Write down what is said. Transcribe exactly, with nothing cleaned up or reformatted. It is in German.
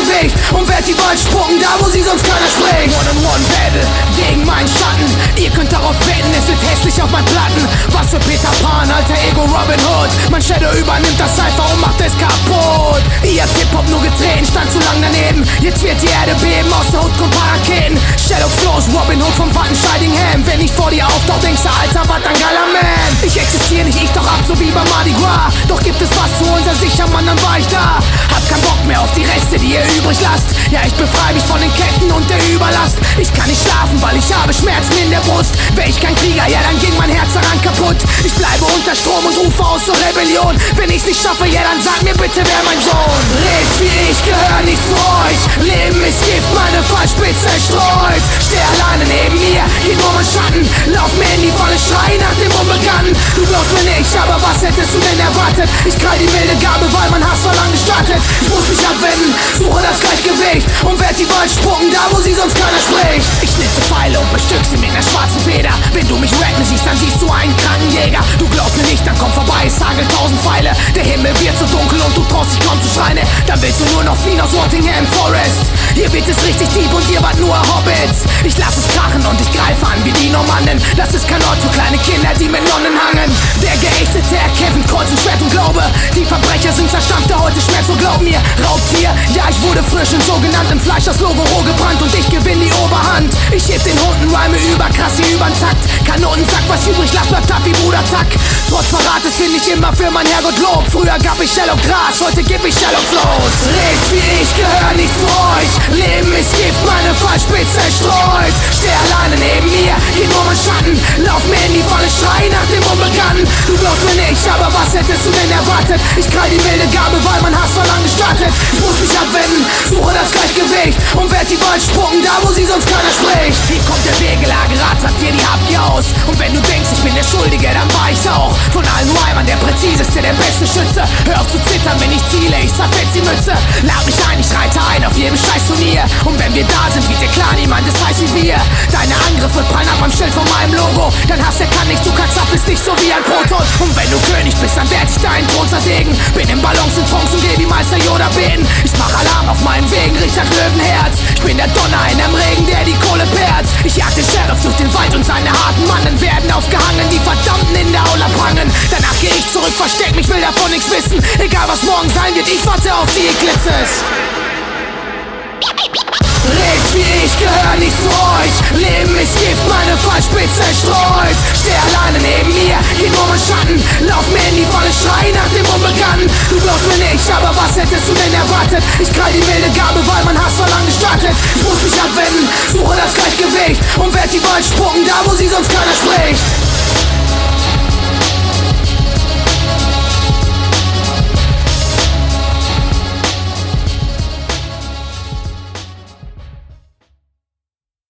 Gleichgewicht und werd die Wahl spucken, da wo sie sonst keiner spricht. One-on-one-Battle gegen meinen Schatten, ihr könnt darauf wetten, es wird hässlich auf meinen Platten. Was für Peter Pan, alter Ego Robin Hood, mein Shadow übernimmt das Cypher und macht es kaputt. Ihr habt Hip-Hop nur getreten, stand zu lang daneben, jetzt wird die Erde beben, aus der Hut kommt Paraketen. Shadow Flows, Robin Hood vom Wattenscheidingham. Wenn ich vor dir auftauch, denkst du, Alter, was ein geiler Man. Ich existiere nicht, ich doch ab, so wie bei Mardi Gras. Doch gibt es was zu unser sicher, Mann, dann war ich da. Hab keinen Bock mehr auf die Reste, die ihr übrig lasst. Ja, ich befreie mich von den Ketten und der Überlast. Ich kann nicht schlafen, weil ich habe Schmerzen in der Brust. Wär ich kein Krieger, ja, dann ging mein Herz daran kaputt. Ich bleibe unter Strom und rufe aus zur Rebellion. Wenn ich's nicht schaffe, ja, dann sag mir bitte, wer mein Sohn. Red wie ich, gehör nicht zu euch. Leben ist Gift, meine Fallspitze streut. Steh alleine neben mir, geht nur mein Schatten. Lauf mir in die Falle, schrei nach dem Unbekannten. Du glaubst mir nicht, aber was hättest du denn erwartet? Ich krall die milde Gabe, weil mein Hass so lang gestartet. Ich muss mich abwenden, suche das Gleichgewicht und werd die Wahl spucken, da wo sie sonst keiner spricht. Ich schnitze Pfeile und bestück sie mit ner schwarzen Feder. Wenn du mich rappen siehst, dann siehst du einen kranken Jäger. Du glaubst mir nicht, dann komm vorbei, es hagelt tausend Pfeile. Der Himmel wird so dunkel und du traust dich kaum zu schreien. Dann willst du nur noch fliehen aus Nottingham Forest. Hier wird es richtig deep und ihr wart nur Hobbits. Ich lass es krachen und ich greife an wie die Normannen. Das ist kein Ort für kleine Kinder, die mit Nonnen hangen. Der geächtete erkämpft Kreuz und Schwert und Glaube. Die Verbrecher sind zerstampft, der heute schmerzt, so glaub mir. Raubtier, ja ich wurde frisch in sogenanntem Fleisch das Logo roh gebrannt und ich gewinn die Oberhand. Ich heb den Hunden, rhyme über, krass hier übern Takt. Kanonensack, was übrig lasst, bleibt ab wie Bruder Zack. Trotz Verrates find ich immer für mein Herrgott Lob. Früher gab ich Shallow Gras, heute geb ich Shallow Flows. Red wie ich, gehör nicht zu euch. Leben ist Gift, meine Fallspitze streut. Steh alleine neben mir, geht nur mein Schatten. Lauf mir in die Falle, schrei nach dem Unbekannten. Du glaubst mir nicht, aber was hättest du denn erwartet? Ich krall die milde Gabe, weil mein Hass so lang gestartet. Ich muss mich abwenden, suche das Gleichgewicht und werd die Wahl spucken, da wo sie sonst keiner spricht. Hier kommt der Wegelagerat, sagt dir die Habgier aus. Und wenn du denkst, ich bin der Schuldige, dann war ich's auch. Von allen Rhymern der präziseste, der beste Schütze. Hör auf zu zittern, wenn ich ziele, ich zerfetz die Mütze. Lad mich ein, ich reite ein auf jedem Scheiß-Turnier. Und wenn wir da sind, wird dir klar, niemand ist heiß wie wir. Deine Angriffe prallen ab am Schild von meinem Logo. Dein Hass, der kann nicht, du kackst ab, bist nicht so wie ein Proton. Und wenn du König bist, dann werd ich deinen Thron zersägen. Bin im Ballons und Trunks und geh wie Meister Yoda beten. Ich mach Alarm auf meinen Wegen, Richard Löwenherz. Ich bin der Donner in einem Regen, der die Kohle perzt. Ich jag den Sheriff durch den Wald und seine harten Mannen werden aufgehangen, die Verdammten in der Aula prangen. Danach geh ich zurück, versteck mich, will davon nichts wissen. Egal was morgen sein wird, ich warte auf die Eclipses. Red wie ich, gehör nicht zu euch. Leben ist Gift, meine Fallspitze streut. Steh alleine neben mir, geht nur mein Schatten. Lauf mir in die Falle, schrei nach dem Unbekannten. Du glaubst mir nicht, aber was hättest du denn erwartet? Ich krall die milde Gabe, weil mein Hass so lang gestartet. Ich muss mich abwenden, suche das Gleichgewicht und werd die Wahl spucken, da wo sie sonst keiner spricht.